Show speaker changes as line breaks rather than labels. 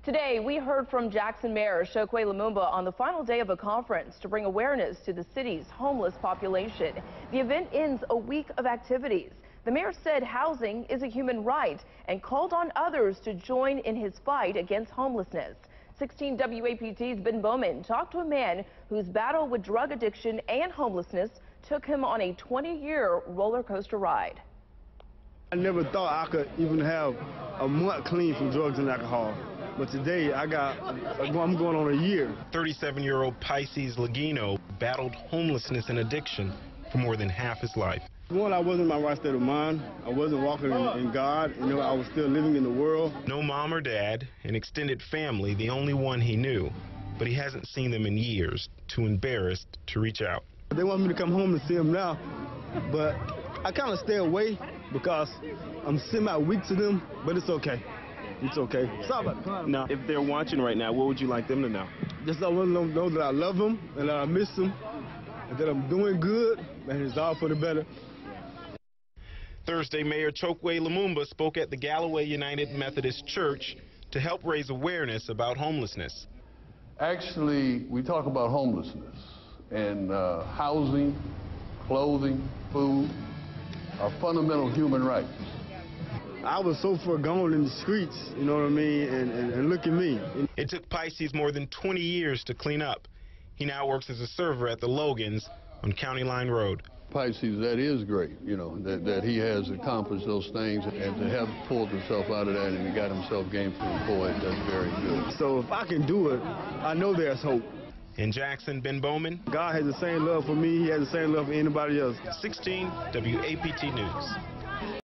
Today, we heard from Jackson Mayor Chokwe Lumumba on the final day of a conference to bring awareness to the city's homeless population. The event ends a week of activities. The mayor said housing is a human right and called on others to join in his fight against homelessness. 16 WAPT's Ben Bowman talked to a man whose battle with drug addiction and homelessness took him on a 20-year roller coaster ride.
I never thought I could even have a month clean from drugs and alcohol. But today, I'm going on a year.
37-year-old Pisces Lagino battled homelessness and addiction for more than half his life.
One, I wasn't in my right state of mind. I wasn't walking in God. You know, I was still living in the world.
No mom or dad, an extended family, the only one he knew. But he hasn't seen them in years, too embarrassed to reach out.
They want me to come home and see them now, but I kind of stay away because I'm semi-weak to them, but it's okay. It's okay. Sorry about the climb.
Now, if they're watching right now, what would you like them to know?
Just I want them to know that I love them and that I miss them and that I'm doing good and it's all for the better.
Thursday, Mayor Chokwe Lumumba spoke at the Galloway United Methodist Church to help raise awareness about homelessness.
Actually, we talk about homelessness and housing, clothing, food are fundamental human rights.
I was so far gone in the streets, you know what I mean, and look at me.
It took Pisces more than 20 years to clean up. He now works as a server at the Logans on County Line Road.
Pisces, that is great, you know, that he has accomplished those things and to have pulled himself out of that and he got himself gainfully employed, that's very good.
So if I can do it, I know there's hope.
In Jackson, Ben Bowman.
God has the same love for me, he has the same love for anybody else.
16 WAPT News.